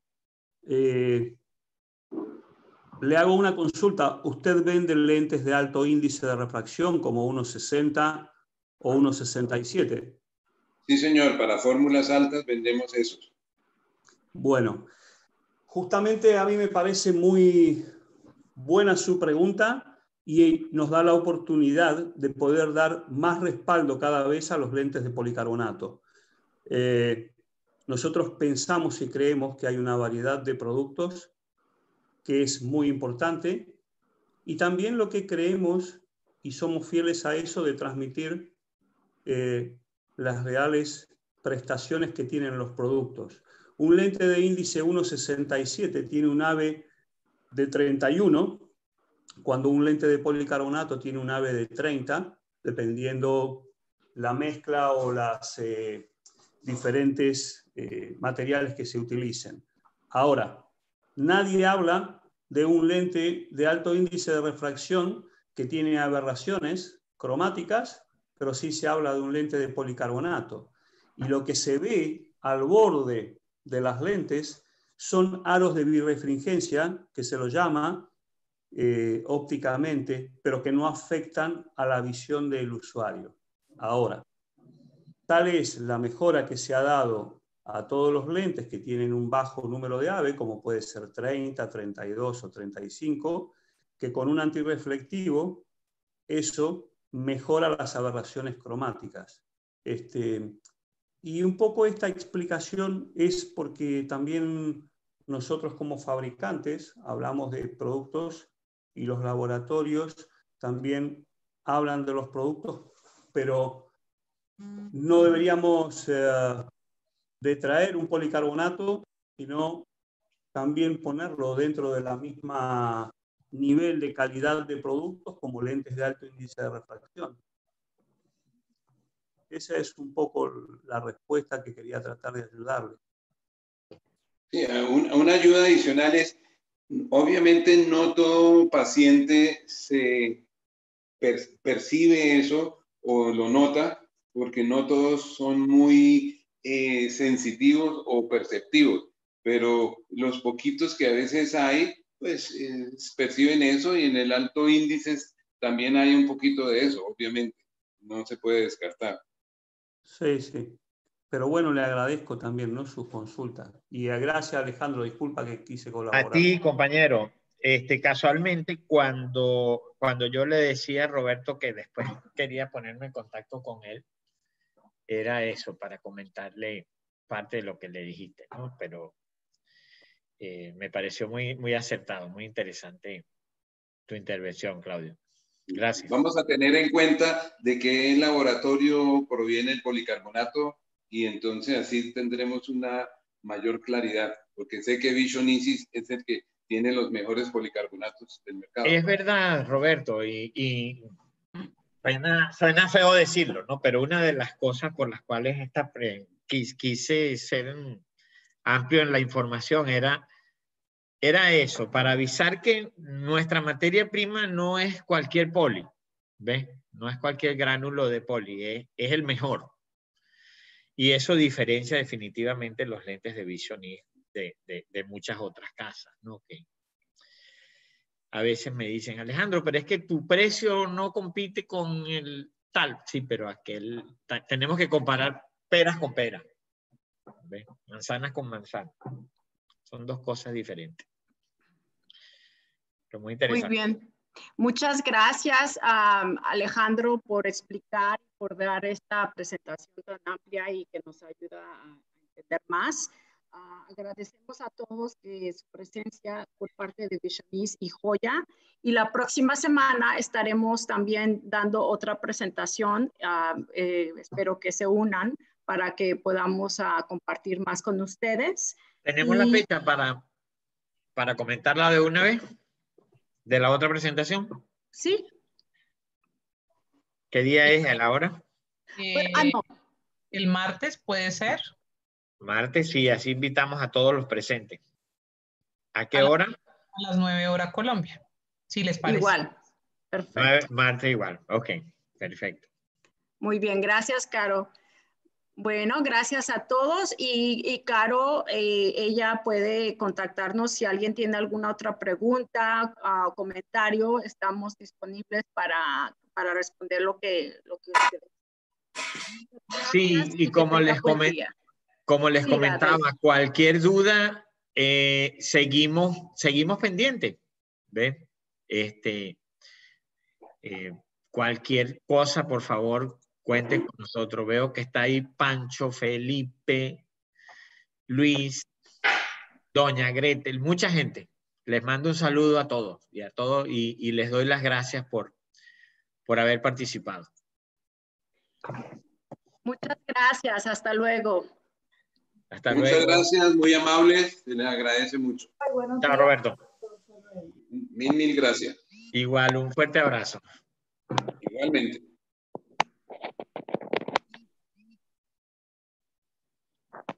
Le hago una consulta. ¿Usted vende lentes de alto índice de refracción como 1.60 o 1.67? Sí, señor. Para fórmulas altas vendemos esos. Bueno, justamente a mí me parece muy buena su pregunta y nos da la oportunidad de poder dar más respaldo cada vez a los lentes de policarbonato. Nosotros pensamos y creemos que hay una variedad de productos que es muy importante y también lo que creemos y somos fieles a eso de transmitir las reales prestaciones que tienen los productos. Un lente de índice 1.67 tiene un AVE de 31 cuando un lente de policarbonato tiene un AVE de 30, dependiendo la mezcla o las diferentes materiales que se utilicen. Ahora, nadie habla de un lente de alto índice de refracción que tiene aberraciones cromáticas, pero sí se habla de un lente de policarbonato. Y lo que se ve al borde de las lentes son aros de birrefringencia, que se lo llama ópticamente, pero que no afectan a la visión del usuario. Ahora, tal es la mejora que se ha dado a todos los lentes que tienen un bajo número de AVE, como puede ser 30, 32 o 35, que con un antirreflectivo eso mejora las aberraciones cromáticas. Y un poco esta explicación es porque también nosotros como fabricantes hablamos de productos y los laboratorios también hablan de los productos, pero no deberíamos de traer un policarbonato, sino también ponerlo dentro de la misma nivel de calidad de productos como lentes de alto índice de refracción. Esa es un poco la respuesta que quería tratar de ayudarle. Sí, una ayuda adicional es, obviamente no todo paciente se percibe eso o lo nota, porque no todos son muy sensitivos o perceptivos, pero los poquitos que a veces hay, pues perciben eso, y en el alto índice también hay un poquito de eso, obviamente, no se puede descartar. Sí, sí. Pero bueno, le agradezco también, ¿no?, sus consultas. Y gracias, Alejandro, disculpa que quise colaborar. A ti, compañero. Casualmente, cuando yo le decía a Roberto que después quería ponerme en contacto con él, era eso, para comentarle parte de lo que le dijiste, ¿no? Pero me pareció muy, muy acertado, muy interesante tu intervención, Claudio. Gracias. Vamos a tener en cuenta de qué laboratorio proviene el policarbonato, y entonces así tendremos una mayor claridad, porque sé que Vision Easy es el que tiene los mejores policarbonatos del mercado. Es verdad, Roberto, y suena feo decirlo, ¿no? Pero una de las cosas por las cuales quise ser amplio en la información era eso, para avisar que nuestra materia prima no es cualquier poli, ¿ves? No es cualquier gránulo de poli, es el mejor. Y eso diferencia definitivamente los lentes de Vision de muchas otras casas, ¿no? Que a veces me dicen, Alejandro, pero es que tu precio no compite con el tal. Sí, pero tenemos que comparar peras con peras, ¿ves? Manzanas con manzanas. Son dos cosas diferentes. Pero muy interesante. Muy bien. Muchas gracias, Alejandro, por explicar, por dar esta presentación tan amplia y que nos ayuda a entender más. Agradecemos a todos su presencia por parte de Vision Easy y Joya. Y la próxima semana estaremos también dando otra presentación. Espero que se unan para que podamos compartir más con ustedes. ¿Tenemos la fecha para comentarla de una vez? ¿De la otra presentación? Sí. ¿Qué día es? ¿A la hora? No. ¿El martes puede ser? Martes, sí, así invitamos a todos los presentes. ¿A qué hora? A las 9 horas Colombia, si les parece. Igual, perfecto. Martes igual, ok, perfecto. Muy bien, gracias, Caro. Bueno, gracias a todos y Caro, ella puede contactarnos si alguien tiene alguna otra pregunta o comentario. Estamos disponibles para responder lo que ustedes. Sí, y como les comentaba, cualquier duda, seguimos pendientes. ¿Ves? Cualquier cosa, por favor, cuenten con nosotros. Veo que está ahí Pancho, Felipe, Luis, Doña Gretel, mucha gente. Les mando un saludo a todos y les doy las gracias por haber participado. Muchas gracias. Hasta luego. Hasta luego. Muchas gracias, muy amables. Se les agradece mucho. Chao, Roberto. Mil gracias. Igual, un fuerte abrazo. Igualmente.